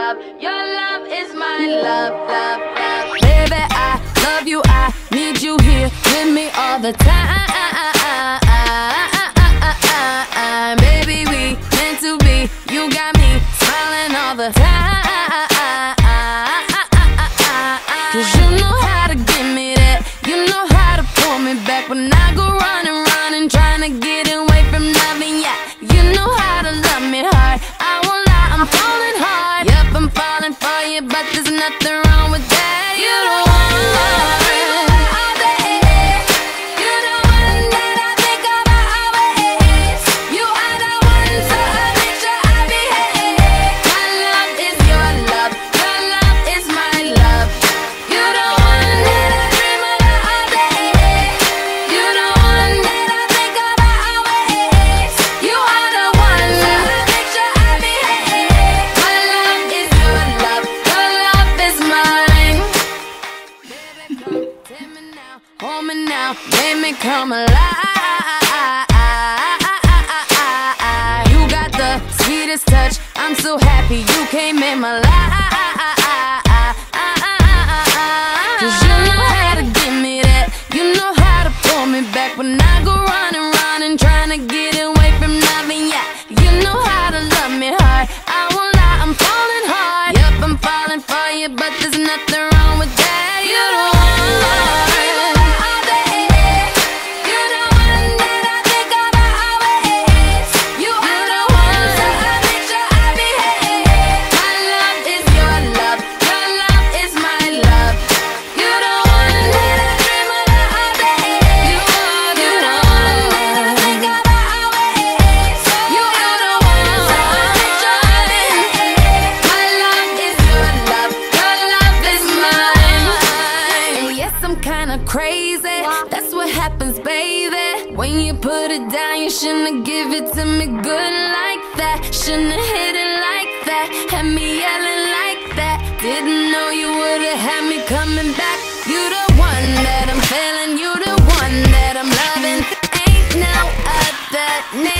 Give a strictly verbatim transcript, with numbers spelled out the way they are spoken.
love. Your love is my love, love, love. Baby, I love you, I need you here with me all the time. Baby, we meant to be. You got me smiling all the time. Cause you know how to give me that. You know how to pull me back when I go running, running, trying to get away from loving ya. You know how to love me hard. I won't lie, I'm falling hard. Yep, I'm falling for you, but there's nothing wrong with that. You don't want love. Hold me now, make me come alive. You got the sweetest touch, I'm so happy you came in my life. Cause you know how to give me that. You know how to pull me back when I go running, running, trying to get away from loving ya. You know how to love me hard. I won't lie, I'm falling hard. Yep, I'm falling for you, but there's nothing wrong with that. You don't want love. Kinda crazy, that's what happens, baby. When you put it down, you shouldn't give it to me good like that. Shouldn't hit it like that, had me yelling like that. Didn't know you would've had me coming back. You the one that I'm feeling, you the one that I'm loving. Ain't no other name.